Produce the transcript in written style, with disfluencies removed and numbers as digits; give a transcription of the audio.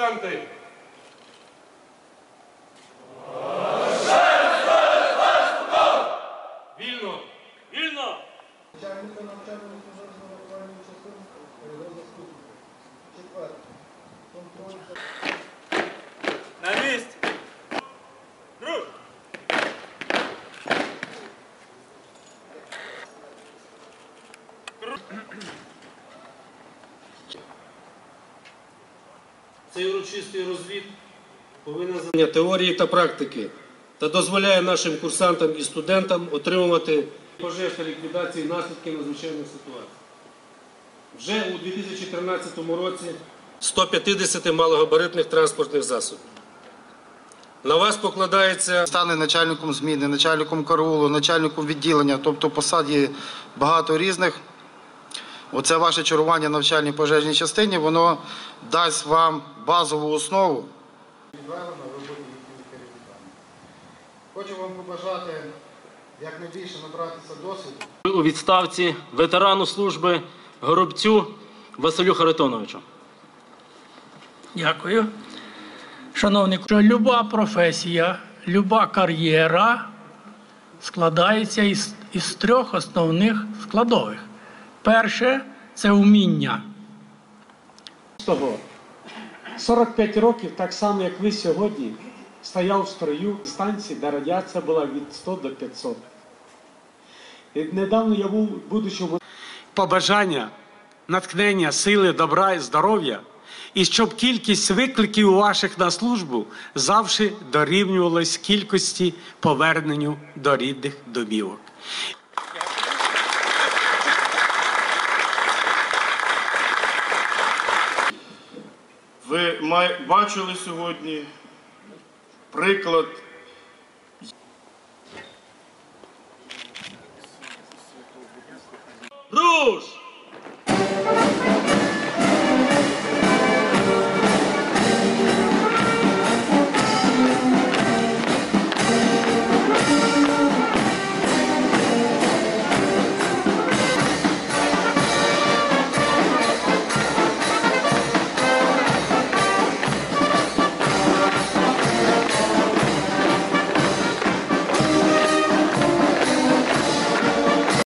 курсанти! Вільно! Вільно! Начальника навчального службової частини передав заступника. Четверте. Контроль. На місці! Друг! Цей урочистий розвід повинен знання теорії та практики та дозволяє нашим курсантам і студентам отримувати пожеж та ліквідації наслідків надзвичайних ситуацій. Вже у 2013 році 150 малогабаритних транспортних засобів. На вас покладається... Стане начальником зміни, начальником караулу, начальником відділення, тобто посад є багато різних. Оце ваше чергування в навчальній пожежній частині, воно дасть вам базову основу. Хочу вам побажати якнайбільше набратися досвіду. У відставці ветерану служби Горобцю Василю Харитоновичу. Дякую. Шановні, люба професія, люба кар'єра складається із трьох основних складових. Перше – це вміння. 45 років, так само як ви сьогодні, стояв в строю станції, де радіація була від 100 до 500. І недавно я був, будучи побажання, натхнення, сили, добра і здоров'я, і щоб кількість викликів ваших на службу завжди дорівнювалась кількості поверненню до рідних домівок. Ви бачили сьогодні приклад. Руш!